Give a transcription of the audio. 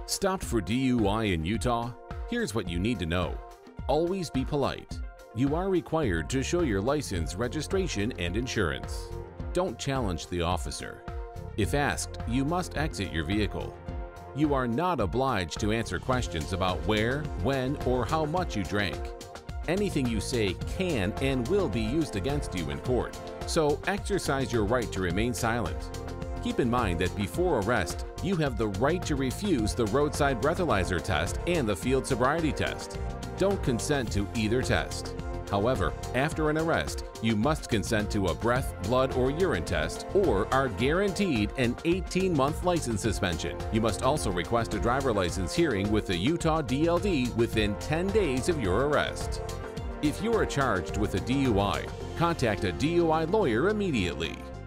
Stopped for DUI in Utah? Here's what you need to know. Always be polite. You are required to show your license, registration, and insurance. Don't challenge the officer. If asked, you must exit your vehicle. You are not obliged to answer questions about where, when, or how much you drank. Anything you say can and will be used against you in court, so exercise your right to remain silent. Keep in mind that before arrest, you have the right to refuse the roadside breathalyzer test and the field sobriety test. Don't consent to either test. However, after an arrest, you must consent to a breath, blood, or urine test or are guaranteed an 18-month license suspension. You must also request a driver license hearing with the Utah DLD within 10 days of your arrest. If you are charged with a DUI, contact a DUI lawyer immediately.